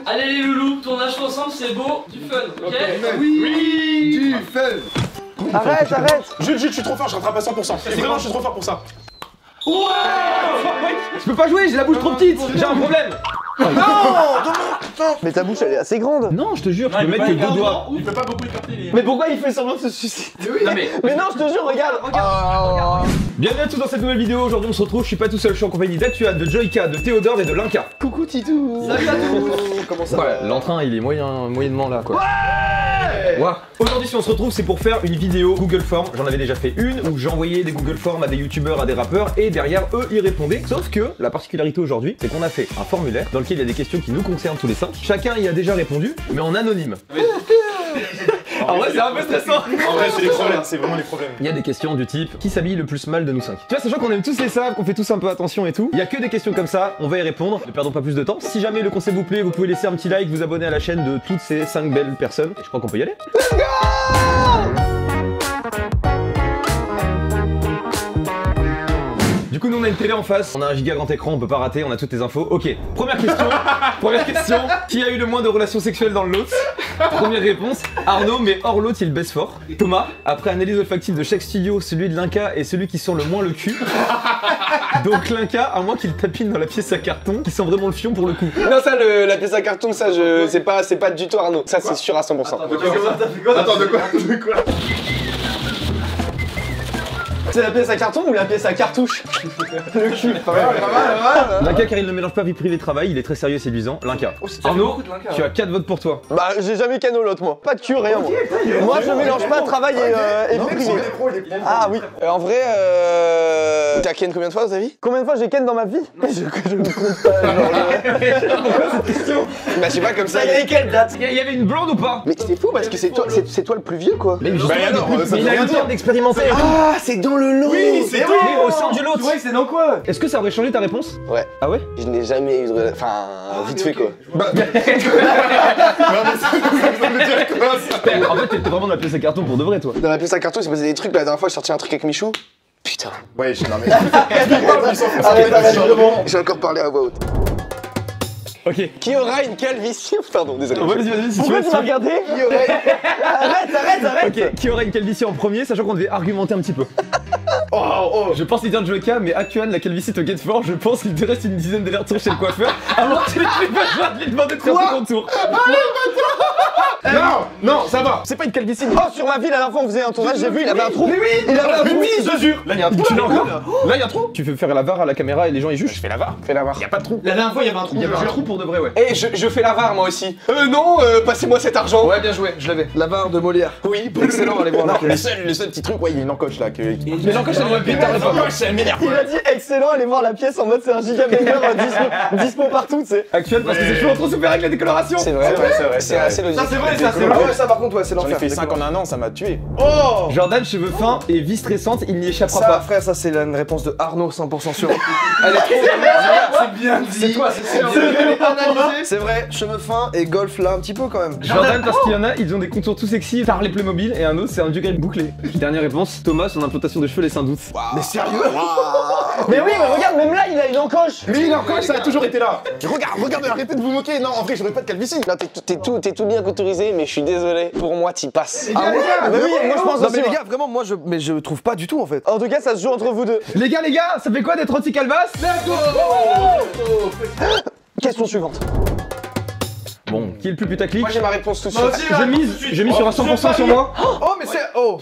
Allez les loulous, tournage ensemble, c'est beau, du fun, ok? Oui, du fun. Arrête, arrête. Jules, je suis trop fort, je rattrape à 100%. Vraiment, je suis trop fort pour ça. Ouais. Je peux pas jouer, j'ai la bouche trop petite. J'ai un problème. Mais ta bouche elle est assez grande. Non, je te jure, tu peux mettre que 2 doigts. Il peut pas beaucoup écarter les... Mais pourquoi il fait semblant de se suicider? Non mais... Mais non, je te jure, regarde. Bienvenue à tous dans cette nouvelle vidéo. Aujourd'hui on se retrouve, je suis pas tout seul, je suis en compagnie d'Actuan, de Joyka, de Théodore et de Linka. Coucou Titou. Salut à tous. Comment ça Ouais, va? l'entrain il est moyennement là quoi. Ouais. Aujourd'hui si on se retrouve c'est pour faire une vidéo Google Form. J'en avais déjà fait une où j'envoyais des Google Forms à des youtubeurs, à des rappeurs et derrière eux ils répondaient. Sauf que la particularité aujourd'hui c'est qu'on a fait un formulaire dans lequel il y a des questions qui nous concernent tous les 5. Chacun y a déjà répondu mais en anonyme. En vrai c'est un peu stressant. En vrai c'est les problèmes, c'est vraiment les problèmes. Il y a des questions du type qui s'habille le plus mal de nous 5. Tu vois, sachant qu'on aime tous les sables, qu'on fait tous un peu attention et tout, il y a que des questions comme ça, on va y répondre. Ne perdons pas plus de temps. Si jamais le concept vous plaît, vous pouvez laisser un petit like, vous abonner à la chaîne de toutes ces 5 belles personnes. Et je crois qu'on peut y aller. Let's go! Du coup, nous on a une télé en face, on a un giga grand écran, on peut pas rater, on a toutes les infos. Ok, première question. Première question. Qui a eu le moins de relations sexuelles dans le lot? Première réponse, Arnaud, mais hors lot il baisse fort. Thomas, après analyse olfactive de chaque studio, celui de Linka est celui qui sent le moins le cul. Donc Linka, à moins qu'il tapine dans la pièce à carton, qui sent vraiment le fion pour le coup. Non, ça, la pièce à carton, ça, c'est pas du tout Arnaud. Ça, c'est sûr à 100%. Attends, de quoi? C'est la pièce à carton ou la pièce à cartouche? Le cul. Linka car il ne mélange pas vie privée et travail, il est très sérieux et séduisant. Linka. Arnaud, tu as 4 votes pour toi. Bah, j'ai jamais cano l'autre, moi. Pas de cul, rien, moi. Moi, je mélange pas travail et privé. Ah oui. En vrai, t'as ken combien de fois dans ta vie? Combien de fois j'ai ken dans ma vie? Je ne compte pas, genre. Bah, je sais pas, comme ça. Il y avait quelle date? Il y avait une blonde ou pas? Mais c'est fou parce que c'est toi le plus vieux, quoi. Mais justement, alors, ça il veut a eu rien le temps dire. d'expérimenter. Ah, c'est dans le lot. Oui, c'est toi. Mais au sein du lot. Ouais, c'est dans quoi? Est-ce que ça aurait changé ta réponse? Ouais. Ah ouais? Je n'ai jamais eu de... Enfin, vite fait, quoi. Non mais ça veut dire quoi ça? En fait, t'étais vraiment dans la pièce à carton pour de vrai, toi. Dans la pièce à carton, il s'est passé des trucs. La dernière fois, j'ai sorti un truc avec Michou. Putain. Ouais, je suis non mais... Arrête, j'ai encore parlé à voix haute. Ok. Qui aura une calvitie? Pardon, désolé. Ouais, vas-y, si tu Pourquoi veux. tu m'as regardé? Qui aurait... Arrête. Ok, qui aurait une calvitie en premier, sachant qu'on devait argumenter un petit peu. Je pense qu'il vient de Joyka, mais Actuan, la calvitie te guette fort, je pense qu'il te reste une dizaine d'allers-retours chez le coiffeur avant que tu aies besoin de lui demander de faire ton tour. Non, ça va. C'est pas une calvitie. Oh, sur ma vie, la dernière fois, on faisait un tournage, j'ai vu, il avait un trou. Mais oui, il avait un trou. Je te jure. Là, il y a un trou. Tu l'as encore? Là, il y a un trou. Tu fais faire la VAR à la caméra et les gens ils jugent. Je fais la VAR. Fais la var. Y a pas de trou. La dernière fois, il y avait un trou. Il y avait un trou pour de vrai, ouais. Et je fais la var, moi aussi. Non, passez-moi cet argent. Ouais, bien joué, je l'avais. La barre de Molière. Oui, Excellent, allez voir là. Le seul petit truc, ouais, il y a une encoche là que... Mais l'encoche, elle doit péter. Elle m'énerve. Il a dit excellent, allez voir la pièce en mode c'est un giga banger dispo partout, tu sais. Actuel parce que c'est toujours trop super avec la décoloration. C'est vrai, c'est assez logique. Ah ouais, ça par contre, ouais, c'est J'en ai l'enfer. fait 5 en un an, ça m'a tué. Oh Jordan, cheveux fins et vie stressante, il n'y échappera ça, pas. frère, ça c'est une réponse de Arnaud, 100% sûr. Elle est trop C'est bien dit. C'est toi, c'est C'est vrai, cheveux fins et golf là un petit peu quand même. Jordan parce qu'il y en a, ils ont des contours tout sexy par les Playmobil et un autre c'est un vieux gars bouclé. Dernière réponse, Thomas, son implantation de cheveux laisse un doute. Mais sérieux? Mais oui, mais regarde, même là, il a une encoche. Mais il encoche, ça a toujours été là. Regarde, arrêtez de vous moquer. Non, en vrai, j'aurais pas de calvitie. Non, t'es tout bien autorisé, mais je suis désolé. Pour moi, t'y passes. Ah ouais, mais oui, moi je pense Non aussi. mais les moi. gars, vraiment, moi je trouve pas du tout en fait. En tout cas, ça se joue entre vous deux. Les gars, ça fait quoi d'être anti-calvas? Question suivante. Bon, qui est le plus putaclic? Moi, j'ai ma réponse tout de suite. Je mise sur un 100% sur moi. Oh mais c'est... Oh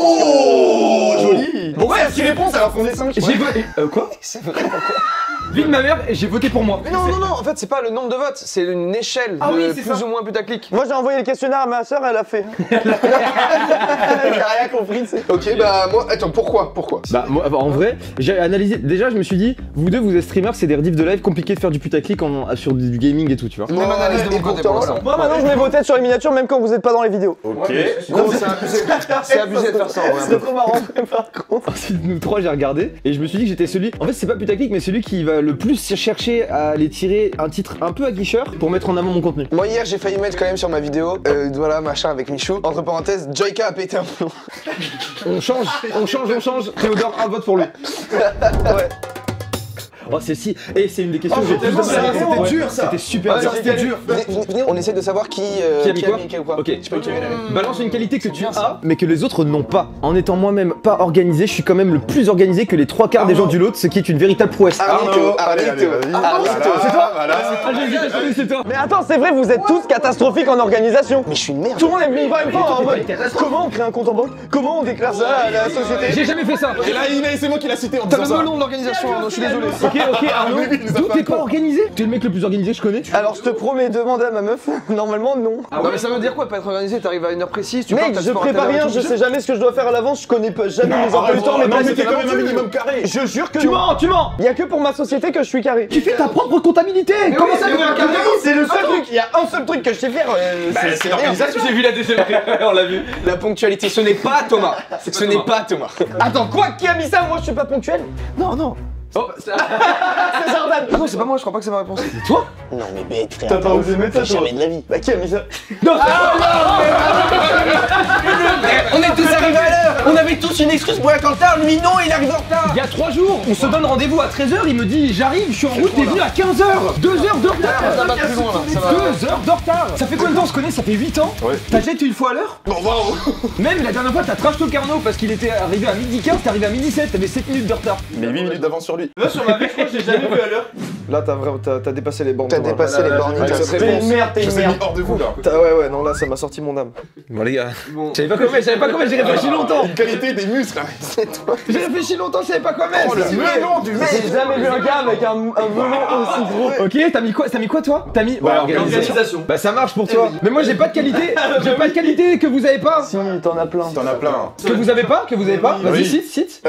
Joli. Pourquoi est-ce qu'il répond? Ça va fonder 5. J'ai voté. Quoi? C'est vrai, pourquoi? Vie de ma mère et j'ai voté pour moi. Mais non, en fait c'est pas le nombre de votes, c'est une échelle de plus ou moins putaclic. Moi, j'ai envoyé le questionnaire à ma soeur, elle a fait. J'ai rien compris, tu sais. Ok, bah moi, attends, pourquoi? Bah moi, en vrai, j'ai analysé. Déjà, je me suis dit, vous deux, vous êtes streamers, c'est des rediffs de live compliqué de faire du putaclic sur du gaming et tout, tu vois. Même analyse de mon côté pour l'instant. Moi, maintenant, je mets vos têtes sur les miniatures, même quand vous êtes pas dans les vidéos. Ok. Gros, c'est abusé de faire ça en vrai. C'est trop marrant, par contre. Ensuite, nous trois, j'ai regardé et je me suis dit que j'étais celui. En fait, c'est pas putaclic, mais celui qui va le plus chercher à aller tirer un titre un peu aguicheur pour mettre en avant mon contenu. Moi, hier, j'ai failli mettre quand même sur ma vidéo, voilà, machin avec Michou. Entre parenthèses, Joyka a pété un plomb. On change. Théodore, un vote pour lui. Ouais. Oh, c'est si. Et c'est une des questions que j'ai plus tellement, de mal à c'était répondre. dur, ça. C'était super dur. C'était dur. Venez, on essaie de savoir qui Qui a mis quoi ou pas. Ok, balance une qualité que tu as, mais que les autres n'ont pas. En étant moi-même pas organisé, je suis quand même le plus organisé que les 3/4 des gens du lot, ce qui est une véritable prouesse. Arnito, Allez, Arnito. vas-y. Arnito. C'est toi Voilà. Ah, j'ai hésité, je savais que c'est toi. Mais attends, c'est vrai, vous êtes tous catastrophiques en organisation. Mais je suis une merde. Tout le monde est venu en mode comment on crée un compte en banque? Comment on déclare ça à la société? J'ai jamais fait ça. Et là, c'est moi qui l'a cité en T'as disant même ça. le nom de l'organisation, Arnaud, je suis désolé. Ok, Arnaud, Mais oui, il nous a d'où fait t'es un pas con. organisé? T'es le mec le plus organisé que je connais. Alors je te promets, demande à ma meuf. Normalement non. Non, mais ça veut dire quoi, pas être organisé? T'arrives à une heure précise, tu pars, Mec, t'as je sport à prépare telle heure rien, et tout, je sais jamais ce que je dois faire à l'avance, je connais pas jamais mes emplois du temps, mais non, mais c'est t'es quand même un minimum carré. Je jure que Tu non. mens, tu mens. Il y a que pour ma société que je suis carré. Tu fais ta propre comptabilité. Comment ça, C'est le seul truc, il y a un seul truc que je sais faire. C'est l'organisation. J'ai vu la deuxième, on l'a vu. La ponctualité, ce n'est pas Thomas. Ce n'est pas Thomas. Attends, quoi? Qui a mis ça? Moi je suis pas ponctuel? Non, non. Oh, C'est Jordan. Ah non, c'est pas moi, je crois pas que c'est ma réponse. Non mais bête frère. T'as pas osé mettre ça, toi. Jamais de la vie. Bah qui a mis ça? On est tous arrivés à l'heure. On avait tous une excuse pour être en retard. Lui non, il arrive en retard. il y a 3 jours, on se donne rendez-vous à 13h, il me dit j'arrive, je suis en route, t'es venu à 15h. 2 heures de retard. Ça va plus loin là. Ça va. 2 heures de retard. Ça fait combien de temps on se connaît? Ça fait 8 ans. Ouais. T'as déjà été une fois à l'heure? Bon, waouh. Même la dernière fois, t'as trash talk Arnaud parce qu'il était arrivé à 12h15, t'es arrivé à 12h07, t'avais 7 minutes de retard. Mais 8 minutes d'avance sur lui. Là, sur ma vie, je crois que j'ai jamais vu à l'heure. Là, t'as dépassé les bornes. T'as Thomas. dépassé les bornes. Avec cette T'es réponse, une merde, t'es je une vous ai mis merde. hors de vous là. Ouais, non, là, ça m'a sorti mon âme. Bon les gars, je savais pas comment, j'ai réfléchi longtemps. Une qualité des muscles. J'ai réfléchi longtemps, je savais pas quoi mettre. Oh, le melon du mec. J'ai jamais vu un gars avec un melon aussi gros. Ok, t'as mis quoi toi? T'as mis Ouais, Organisation. Bah ça marche pour toi. Mais moi j'ai pas de qualité, j'ai pas de qualité que vous avez pas. Si, t'en as plein. T'en as plein. Que vous avez pas, Vas-y, Oui. cite.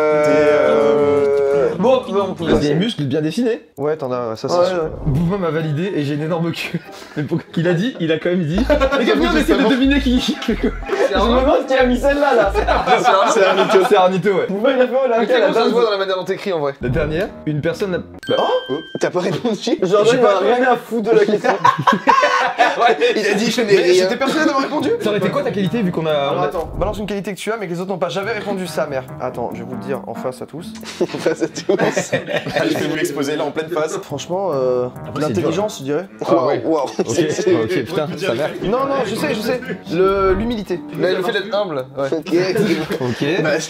Bon, Des muscles bien dessinés. Ouais, t'en as, ça c'est Ouais, sûr. ouais. Bouba m'a validé et j'ai une énorme queue. Mais pourquoi qu'il a dit, il a quand même dit. Les gars, on essaie de deviner qui fait quoi. Je me demande qui a mis celle-là là. C'est Arnito, c'est Arnito, ouais. Vous voyez la fois là, Ça se voit dans la manière dont t'écris en vrai. La dernière, une personne a. T'as pas répondu? Jordan il a rien à foutre de la question. Il a dit je n'ai rien. J'étais persuadé d'avoir répondu. Ça aurait été quoi ta qualité vu qu'on a. Alors attends, balance une qualité que tu as mais que les autres n'ont pas. J'avais répondu sa mère. Attends, je vais vous le dire en face à tous. Face à tous. Allez, je vais vous l'exposer là en pleine face. Franchement, c'est l'intelligence, je dirais. Waouh. Ok, putain, sa mère. Non, je sais. L'humilité. Le fait d'être humble. Ouais. Ok.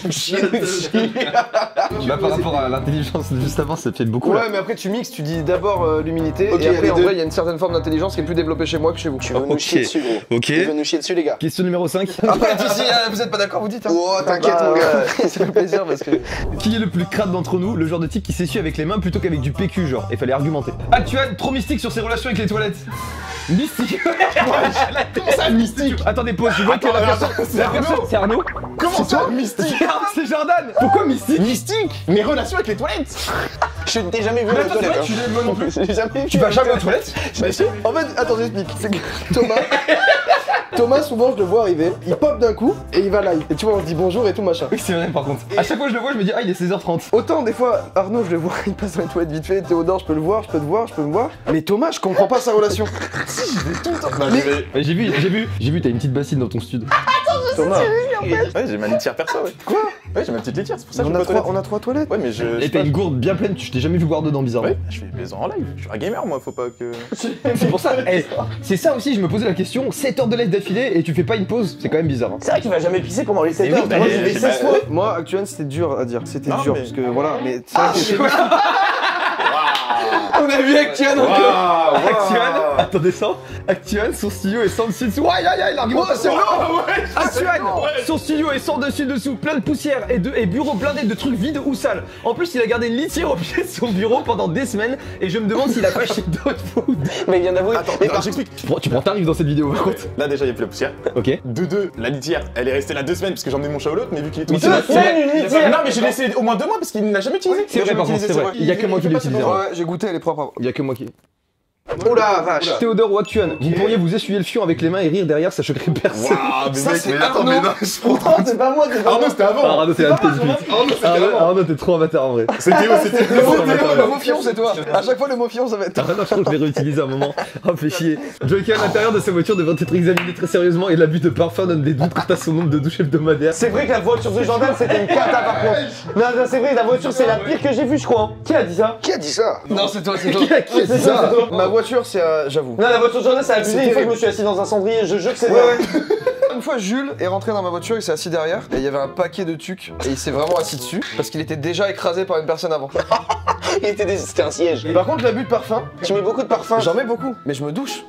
Bah par rapport à l'intelligence juste avant, ça fait beaucoup. Ouais, Là. mais après tu mixes, tu dis d'abord l'humilité Ok, et après les en deux. vrai il y a une certaine forme d'intelligence qui est plus développée chez moi que chez vous. Tu veux nous chier dessus gros. Ok. Tu veux nous chier dessus les gars. Question numéro 5. Après si vous êtes pas d'accord vous dites hein. Oh t'inquiète Bah, mon gars. ça fait plaisir parce que. Qui est le plus crade d'entre nous? Le genre de type qui s'essuie avec les mains plutôt qu'avec du PQ, genre. Il fallait argumenter. Actuel, trop mystique sur ses relations avec les toilettes. Mystique. Comment ça, mystique? Attendez, pause. Je vois que la personne. C'est Arnaud. Comment ça, mystique? C'est Jordan. Pourquoi mystique? Mystique? Mes relations avec les toilettes. Je ne t'ai jamais vu aux toilettes. tu l'es moi non plus. J'ai jamais vu. Tu vas jamais aux toilettes? Bah si. En fait, attends j'explique. C'est que Thomas, souvent je le vois arriver, il pop d'un coup et il va live. Et tu vois on se dit bonjour et tout machin. Oui, c'est vrai par contre. À chaque fois que je le vois, je me dis, ah, il est 16h30. Autant des fois, Arnaud, je le vois, il passe dans les toilettes vite fait, Théodore, je peux le voir, je peux te voir, je peux me voir. Mais Thomas, je comprends pas sa relation. Bah, J'ai vu, t'as une petite bassine dans ton stud. Thomas, Ouais, j'ai ma litière perso, ouais. Quoi? Ouais, j'ai ma petite litière, c'est pour ça que on je a, vais pas aux trois, on a 3 toilettes. Ouais, mais je. Et t'as une gourde bien pleine, je t'ai jamais vu boire dedans, bizarrement. Ouais, je fais des en live. Je suis un gamer, moi, faut pas que. C'est pour ça, c'est ça aussi, je me posais la question, 7 heures de live d'affilée et tu fais pas une pause, c'est quand même bizarre. Hein. C'est vrai qu'il va jamais pisser pendant les 7 oui, heures. bah, Moi j'ai fait j'ai 16 pas- fois. Moi, actuellement, c'était dur à dire. C'était Non, dur mais- parce que voilà, mais c'est vrai que On a vu Actuan encore. Waouh, waouh. Actuan, attends descends. Actuan, son studio est sans dessus dessous. Aïe aïe aïe, l'argumentation. Actuan, son studio est sans dessus dessous, plein de poussière et bureau blindé de trucs vides ou sales. En plus, il a gardé une litière au pied de son bureau pendant des semaines et je me demande s'il a pas acheté d'autres food. Mais il vient d'avouer. Attends, Mais non, par- j'explique. Tu prends tarif dans cette vidéo par contre. Là, déjà, il y a plus la poussière. Ok. De deux, la litière, elle est restée là 2 semaines parce que j'ai emmené mon chat au l'autre, mais vu qu'il est tout Oui, c'est seul. vrai, c'est vrai. une litière. Non, mais j'ai laissé au moins 2 mois parce qu'il ne l'a jamais utilisé. C'est vrai par contre, c'est vrai. Il y a que moi qui l'utilise. ouais, j'ai goûté, elle est propre. Il y a que moi qui. Oh la vache. Théodore ou Actuan, vous pourriez vous essuyer le fion avec les mains et rire derrière, ça choquerait personne. Waouh, mais Ça, mec, c'est mais attends, mais Arnaud. non, je prends. Oh, c'est pas moi, c'est pas Arnaud, moi. c'était avant. Ah, Arnaud, c'est la tête. Arnaud, c'était avant. Arnaud, t'es trop avatar en vrai. C'est Théo, c'était Le Théo. mot fion, c'est toi. À chaque fois, le mot fion, ça va être. Ah non, je crois que je l'ai réutilisé à un moment. Oh, fait chier. Joker, à l'intérieur de sa voiture devrait être examiné très sérieusement et l'abus de parfum donne des doutes quant à son nombre de douches hebdomadaires. C'est vrai que la voiture de Jordan c'était une cata par contre. Non, c'est vrai, la voiture c'est la pire que j'ai vue, je crois. Qui a dit ça? Qui a dit ça? Non, c'est toi, c'est toi. Qui a dit ça? Ma voiture, c'est. J'avoue. Non, la voiture de Jordan, ça a abusé. C'est Une fois que je terrible. me suis assis dans un cendrier, je jure que c'est Ouais, vrai. ouais. Une fois, Jules est rentré dans ma voiture, il s'est assis derrière et il y avait un paquet de tucs et il s'est vraiment assis dessus parce qu'il était déjà écrasé par une personne avant. C'était un siège. Par contre, l'abus de parfum, Tu mets beaucoup de parfum. j'en mets beaucoup, mais je me douche.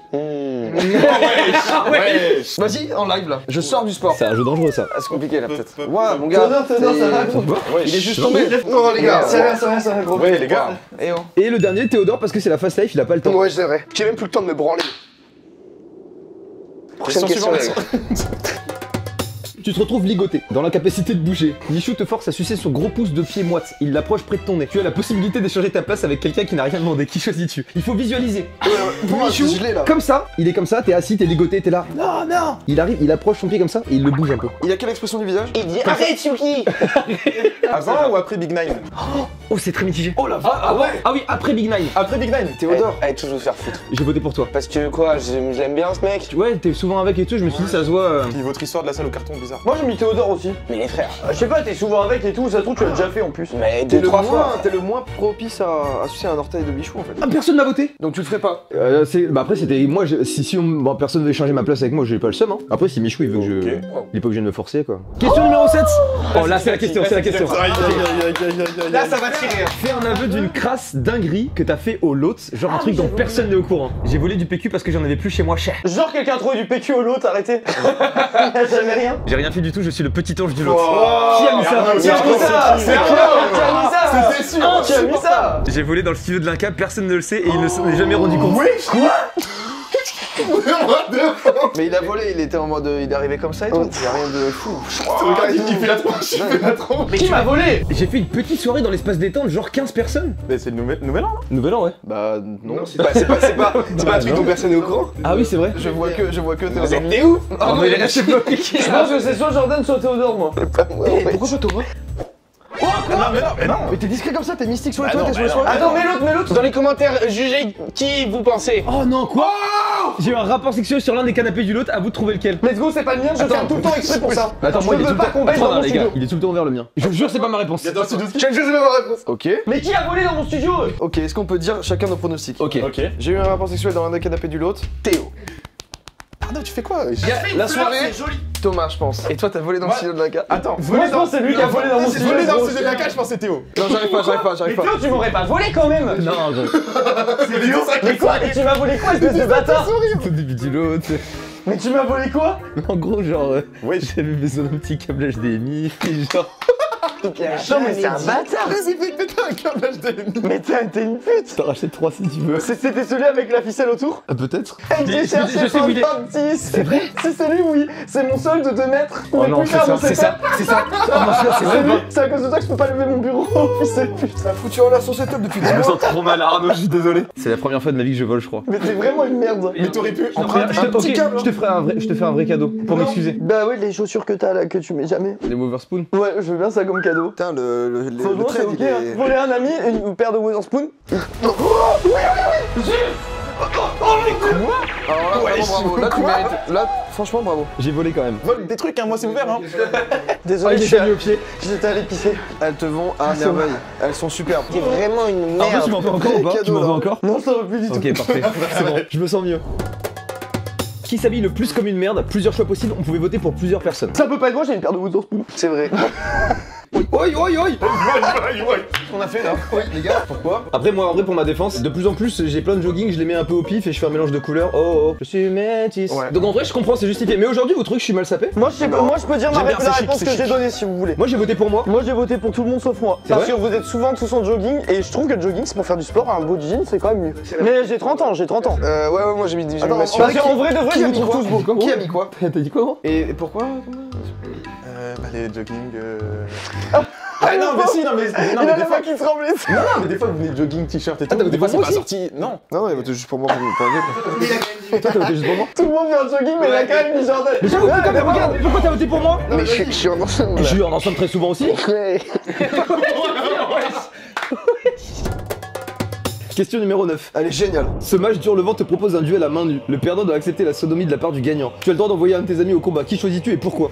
Ouais. Vas-y, en live là. Je sors du sport. C'est un jeu dangereux ça. Ah, c'est compliqué là, peut-être. Ouais, mon gars. Théodore, ça va. Il est juste tombé. Non, les gars. C'est rien, c'est rien, c'est rien, gros. Ouais, les gars. Et oh. Et le dernier, Théodore, parce que c'est la fast life, il a pas le temps. Ouais, c'est vrai. J'ai même plus le temps de me branler. Prochaine question. Question Tu te retrouves ligoté, dans l'incapacité de bouger. Michou te force à sucer son gros pouce de pied moite. Il l'approche près de ton nez. Tu as la possibilité d'échanger ta place avec quelqu'un qui n'a rien demandé. Qui choisis-tu? Il faut visualiser. Michou, je l'ai, là. comme ça, il est comme ça, t'es assis, t'es ligoté, t'es là. Non, non. Il arrive, il approche son pied comme ça et il le bouge un peu. Il a quelle expression du visage? Il dit arrête, Yuki. Avant ou après Big Nine? Oh, c'est très mitigé. Oh la vache. Ah ouais. Ah oui, après Big Nine. Après Big Nine. Théodore. Allez, toujours se faire foutre. J'ai voté pour toi. Parce que quoi, j'aime bien ce mec. Ouais, t'es souvent avec et tout, je me suis dit ça se voit. Puis votre histoire de la salle au carton bizarre. Moi j'ai mis Théodore aussi. Mais les frères, je sais pas, t'es souvent avec et tout, ça se trouve tu l'as déjà fait en plus. Mais T'es deux, trois fois. le moins propice à sucer un orteil de bichou en fait. Ah, personne n'a voté. Donc tu le ferais pas. Bah après c'était moi si bon, personne veut échanger ma place avec moi, j'ai pas le seum hein. Après si Michou il veut que je il est pas obligé de me forcer quoi. Question numéro 7. Oh là c'est la question, c'est la question. Là ça va tirer. Fais un aveu d'une crasse dinguerie que t'as fait au lot, genre un truc dont personne n'est au courant. J'ai volé du PQ parce que j'en avais plus chez moi cher. Genre quelqu'un a trouvé du PQ au lot, arrêtez. Y'a jamais rien. J'ai rien fait du tout, je suis le petit ange du lot. Qui a mis ça? Qui a mis ça? C'est qui a mis ça? C'était sûr. Qui a mis ça? J'ai volé dans le studio de l'Inca, personne ne le sait et il ne s'en est jamais rendu compte. Mais il a volé, il était en mode. Il est arrivé comme ça et tout. Il y a rien de fou. Regarde, il fait la tronche, il fait la tronche. Mais qui m'a volé? J'ai fait une petite soirée dans l'espace détente, genre 15 personnes. Mais c'est le nouvel an là. Nouvel an ouais. Bah non, c'est pas un truc dont personne n'est au courant. Ah oui c'est vrai. Je vois que Théodore. T'es où? Oh mais il est resté bloqué. Je pense que c'est soit Jordan soit Théodore moi. Pourquoi pas Thomas? Mais t'es discret comme ça, t'es mystique sur les toilettes, t'es sur les soirées. Attends, mets l'autre. Dans les commentaires, jugez qui vous pensez. Oh non quoi. J'ai eu un rapport sexuel sur l'un des canapés du lot, à vous de trouver lequel. Let's go, c'est pas le mien, je ferme tout le temps exprès pour ça. Attends, je moi il est veux tout le pas temps. qu'on baisse Attends, dans mon les gars, studio. il est tout le temps vers le mien. Je vous jure, c'est pas ma réponse. Il y a dans le studio. Je sais même ma réponse. Ok. Mais qui a volé dans mon studio? Ok, est-ce qu'on peut dire chacun nos pronostics? Ok. Ok. J'ai eu un rapport sexuel dans l'un des canapés du lot. Théo. Arnaud, tu fais quoi? La soirée, Thomas, je pense. Et toi, t'as volé dans le stylo de la carte. Attends, Moi je pense que c'est lui qui a volé dans mon C'est studio. volé dans le studio de la cage, je pense que c'est Théo. Non, j'arrive pas. Mais Théo, tu m'aurais pas volé quand même. Non, gros. C'est Théo, ça Mais quoi? Et tu m'as volé quoi, espèce de bâtard? Au début du lot. Mais tu m'as volé quoi? En gros, genre, Ouais, j'avais besoin d'un petit câble HDMI, et genre. Non mais c'est un bâtard. Vas-y, fais péter un câble HDMI. Mais t'es une pute. T'en rachètes 3 si tu veux. C'était celui avec la ficelle autour? Ah, peut-être. J'ai cherché je sais où il est. 26. C'est vrai? Si c'est lui, oui. C'est mon sol de 2 mètres. Oh Mais non, putain, non, c'est ça. c'est ça. C'est vrai. C'est à cause de ça que je peux pas lever mon bureau, fils de pute. T'as foutu en l'air son setup depuis 10 Je me mois. sens trop mal, Arnaud, je suis désolé. C'est la première fois de ma vie que je vole, je crois. Mais t'es vraiment une merde. Mais t'aurais pu en Ok, prendre je te ferai un vrai cadeau pour m'excuser. Bah ouais, les chaussures que t'as là, que tu mets jamais. Les Moverspoon. Ouais, je veux bien ça comme cadeau. Putain, le Franchement, c'est trade, ok. il est... Hein. Voler un ami, une paire de Witherspoon. Alors là, vraiment bravo. Là, tu mérites. Là, franchement, bravo. J'ai volé quand même. Vole des trucs, hein, moi c'est ouvert, hein. Désolé, j'ai mis au pied. j'étais allé pisser. Elles te vont à merveille. Elles sont superbes. T'es vraiment une Arnaud, merde. tu m'en veux encore ou pas? Tu m'en veux encore? Non, ça va plus du tout. Ok, parfait. C'est bon, je me sens mieux. Qui s'habille le plus comme une merde? Plusieurs choix possibles, on pouvait voter pour plusieurs personnes. Ça peut pas être moi, j'ai une paire de Witherspoon. C'est vrai. Oi, oi, oi! On a fait là. Ouais, les gars, pourquoi? Après, moi, en vrai, pour ma défense, de plus en plus, j'ai plein de jogging, je les mets un peu au pif et je fais un mélange de couleurs. Oh, je suis métis. Ouais. Donc en vrai, je comprends, c'est justifié. Mais aujourd'hui, vous trouvez que je suis mal sapé? Moi, je peux dire J'aime bien, la c'est chic, réponse c'est que j'ai chic. donnée si vous voulez. Moi, j'ai voté pour moi. Moi j'ai voté pour tout le monde sauf moi. C'est Parce vrai que vous êtes souvent tous en jogging et je trouve que le jogging c'est pour faire du sport, un beau jean c'est quand même mieux. Mais j'ai 30 ans. Ouais, moi j'ai mis Attends, m'assurer. parce qu'en vrai de vrai, Qui je a vous mis trouve quoi tous beaux. Qui a mis quoi? T'as dit quoi, gros? Et pourquoi? Bah les jogging. Ah non, mais si, non, mais. Non, Il mais a des la fois. main qui tremblait. Non, mais des fois, vous venez de jogging, t-shirt et tout. t'as Des fois, c'est moi pas aussi sorti. Non. Non, il va juste pour moi, pour un Toi, t'as voté juste pour moi. Tout le monde vient en jogging, mais il a quand même mis Jordan. Mais regarde, pourquoi t'as voté pour moi? Mais je suis en ensemble. Je suis en ensemble très souvent aussi. Ouais. Question numéro 9. Elle est géniale. Ce match dur le vent te propose un duel à main nue. Le perdant doit accepter la sodomie de la part du gagnant. Tu as le droit d'envoyer un de tes amis au combat. Qui choisis-tu et pourquoi?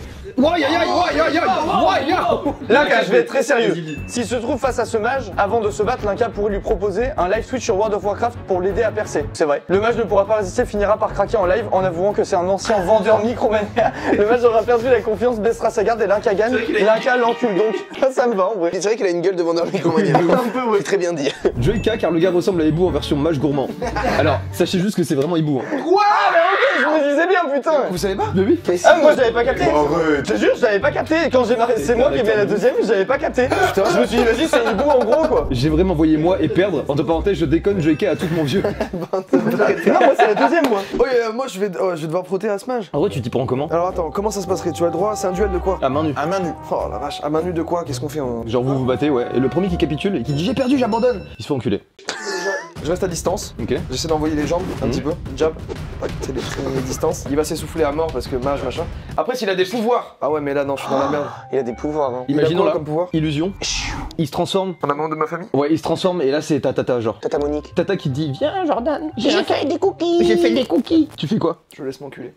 Linka, je vais être très sérieux. S'il se trouve face à ce mage, avant de se battre, Linka pourrait lui proposer un live Twitch sur World of Warcraft pour l'aider à percer. C'est vrai. Le mage ne pourra pas résister, finira par craquer en live en avouant que c'est un ancien vendeur micromania. Le mage aura perdu la confiance, baissera sa garde et Linka gagne. Linka l'encule donc. Ça me va en vrai. C'est vrai qu'il a une gueule de vendeur micromania. Un peu, oui. C'est très bien dit. Joyka car le gars ressemble à Hibou en version mage gourmand. Alors, sachez juste que c'est vraiment Hibou. Hein. Je me disais bien, putain. Vous savez pas? Mais oui. Ah, moi j'avais pas capté. Je te jure, j'avais pas capté. Quand j'ai marqué, c'est moi qui ai mis la deuxième, j'avais pas capté. Je me suis dit, vas-y, c'est Hibou en gros quoi. J'ai vraiment voyé moi et perdre. Entre parenthèses, je déconne, Joyka à tout mon vieux. Non, moi c'est la deuxième, moi. Oui, moi je vais devoir proter à ce mage. En vrai, tu t'y prends comment? Alors attends, comment ça se passerait? Tu as le droit, c'est un duel de quoi? À main nue. À main nue. Oh la vache, à main nue de quoi? Qu'est-ce qu'on fait? Genre vous vous battez, ouais. Et le premier qui capitule et qui dit j'ai perdu, j'abandonne, il se fait enculer. Je reste à distance. Ok. J'essaie d'envoyer les jambes un petit peu. Jab. Tac, c'est les distances. Il va s'essouffler à mort parce que mage machin. Après s'il a des pouvoirs. Ah ouais mais là non, je suis dans la merde. Il a des pouvoirs, hein. Imaginons quoi là, comme pouvoir? illusion. Il se transforme. On a membre de ma famille? Ouais, il se transforme et là c'est Tata genre. Tata Monique. Tata qui dit viens Jordan, j'ai fait des cookies. J'ai fait des cookies. Tu fais quoi? Je laisse m'enculer.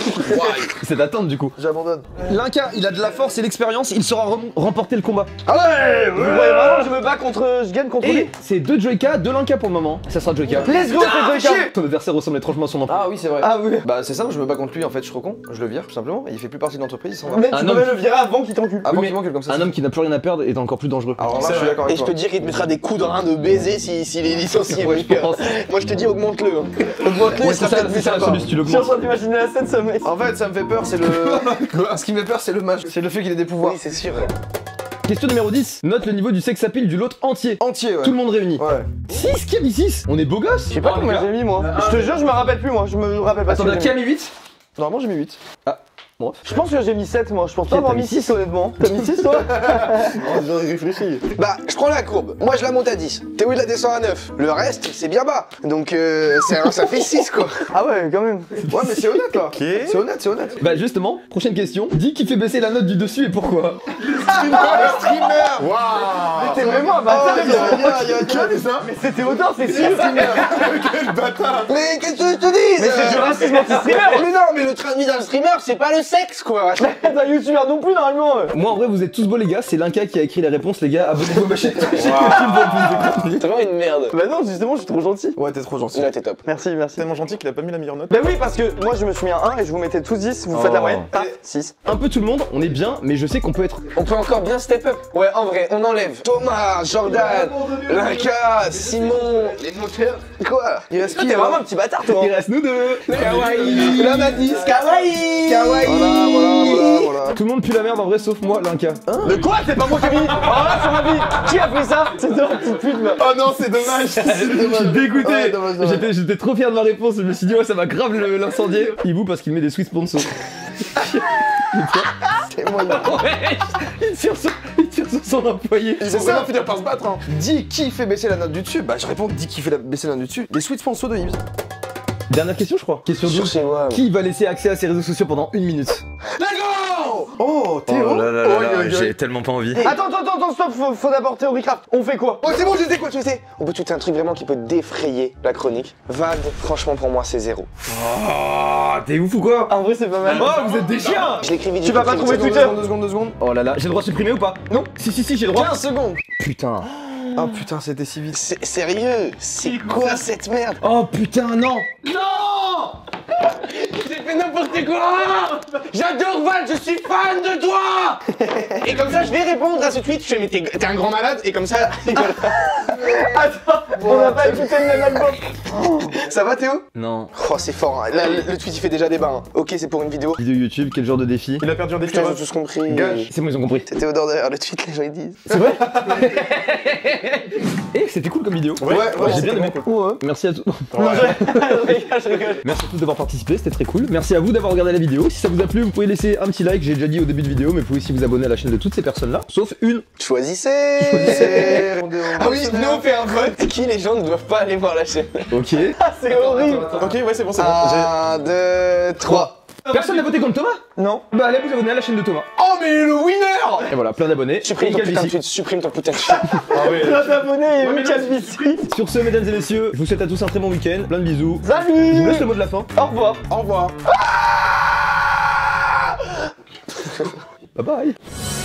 C'est d'attendre du coup. J'abandonne. Linka, il a de la force et l'expérience, il saura remporter le combat. Ah ouais, vous voyez vraiment, je me bats contre. Je gagne contre lui. Et c'est 2 Joyka, 2 Linka pour le moment. Ça sera Joyka. Let's go, c'est Joyka. Ton adversaire ressemble étrangement à son enfant. Ah oui c'est vrai. Ah oui. Bah c'est simple, je me bats contre lui en fait, je suis trop con. Je le vire tout simplement. Il fait plus partie de l'entreprise, il s'en va. Mais Un tu homme peux le virer avant qu'il t'encule. Avant mais qu'il m'encule comme ça. Un homme qui n'a plus rien à perdre est encore plus dangereux. Alors là je suis d'accord Et avec je toi. te dis qu'il te mettra des coups dans un de baiser s'il est licencié. Ouais, je pense. Moi je te dis augmente-le. Augmente-le, Ouais, il sera peut-être plus c'est la sympa. solution, tu Je suis en l'augmentes. train d'imaginer la scène, ça mec. En fait ça me fait peur, c'est le. Ce qui me fait peur c'est le mage. C'est le fait qu'il ait des pouvoirs. Oui, c'est sûr. Question numéro 10. Note le niveau du sex appeal du lot entier. Entier ouais. Tout le monde réuni. Ouais. 6, qui a mis 6? On est beau gosse. Je sais pas combien j'ai mis moi. Je te jure, je me rappelle plus moi. Je me rappelle pas. Attends, ce que qui j'ai a mis. mis 8? Normalement j'ai mis 8. Bon. Je pense que j'ai mis 7 moi. Je pense pas Ok, avoir t'as mis mis 6 honnêtement. T'as mis 6 toi? J'aurais réfléchi. Bah je prends la courbe. Moi je la monte à 10. Théo il la descend à 9. Le reste c'est bien bas. Donc ça fait 6 quoi. Ah ouais, quand même. Ouais mais c'est honnête là. C'est honnête, c'est honnête. Bah justement, prochaine question. Dis qui fait baisser la note du dessus et pourquoi? Le streamer. Waouh. T'es vraiment un Oh, bâtard. Qui a dit ça? Mais c'était autant, c'est sûr. Quel bâtard. Mais qu'est-ce que je te dis? Mais c'est du racisme anti-streamer. Mais non, mais le train de vie d'un streamer, c'est pas le sexe quoi. T'es un youtubeur non plus normalement. Moi en vrai vous êtes tous beaux les gars, c'est Linka qui a écrit les réponses les gars, abonnez-vous à ma chaîne. T'es vraiment une merde. Bah non, justement, je suis trop gentil. Ouais, t'es trop gentil. Là t'es top. Merci, merci. Tellement gentil qu'il a pas mis la meilleure note. Bah oui, parce que moi je me suis mis à 1 et je vous mettais tous 10, vous faites la Oh. moyenne. Paf, 6. Un peu tout le monde, on est bien, mais je sais qu'on peut être. On peut encore bien step up. Ouais, en vrai, on enlève Thomas, Jordan, Linka, Simon, les moteurs. Quoi? Il reste qui T'es vraiment un petit bâtard toi. Il reste nous deux. Kawaii. La Matis, Kawaii. Kawaii. Voilà. Tout le monde pue la merde en vrai sauf moi, Linka. De quoi? C'est pas moi qui ai mis. Oh là, sur ma vie. Qui a fait ça? C'est toi, petite pute là. Oh non, c'est dommage. Je suis dégoûté. Ouais, dommage. J'étais trop fier de ma réponse, je me suis dit ouais ça va grave l'incendier. Il boue parce qu'il met des sweet sponsors. C'est moyen. Ouais, il tire sur son employé. Ils vont vraiment finir par se battre. Hein. Dis qui fait baisser la note du dessus? Bah, je réponds dis qui fait baisser la note du dessus. Les sweet sponsors de Ibs. Dernière question je crois. Question 12. c'est moi. Qui va laisser accès à ses réseaux sociaux pendant 1 minute? Oh, Théo. j'ai tellement pas envie. Attends, stop, faut d'abord Théo Ricraft. On fait quoi? Oh c'est bon, je sais quoi, je sais. On peut tout un truc vraiment qui peut défrayer la chronique. Vade, franchement pour moi c'est 0. Oh, t'es ouf ou quoi? En vrai, c'est pas mal. Oh, vous êtes des chiens! Je l'écris vite. Tu vas pas trouver Twitter? 2 secondes. Oh là là, j'ai le droit de supprimer ou pas? Non. Si, j'ai le droit. 15 secondes. Putain. Ah putain, c'était si vite. Sérieux? C'est quoi cette merde? Oh putain, non! J'ai fait n'importe quoi! J'adore Val, je suis fan de toi! Et comme ça, je vais répondre à ce tweet. Je fais, mais t'es un grand malade, et comme ça, voilà. Attends, on n'a pas écouté le même album. Ça va Théo? Non. Oh c'est fort, hein. Là, le tweet il fait déjà débat. Hein. Ok, c'est pour une vidéo. Vidéo YouTube, quel genre de défi? Il a perdu un défi. Putain, ils ont tous compris. C'est bon, ils ont compris. C'est Théodore derrière le tweet, les gens ils disent. C'est vrai? Eh, c'était cool comme vidéo. Ouais, j'ai bien aimé. Ouais. Merci à tous. Je rigole. Merci à tous d'avoir participé, c'était très cool. Merci à vous d'avoir regardé la vidéo. Si ça vous a plu, vous pouvez laisser un petit like, j'ai déjà dit au début de vidéo, mais vous pouvez aussi vous abonner à la chaîne de toutes ces personnes-là, sauf une. Choisissez. Ah oui, nous on fait un vote. Qui les gens ne doivent pas aller voir la chaîne? Ok. C'est horrible. Ok, ouais, c'est bon, c'est bon. 1, 2, 3. Personne n'a voté contre Thomas? Non. Bah allez vous abonner à la chaîne de Thomas. Oh mais le winner. Et voilà, plein d'abonnés. Supprime ton Et putain de Calvici. tweet, supprime ton putain de tweet. Ah oui. Abonné et Michael Sur ce, mesdames et messieurs, je vous souhaite à tous un très bon week-end, plein de bisous. Je vous Salut. laisse le mot de la fin. Au revoir. Au revoir. Bye bye.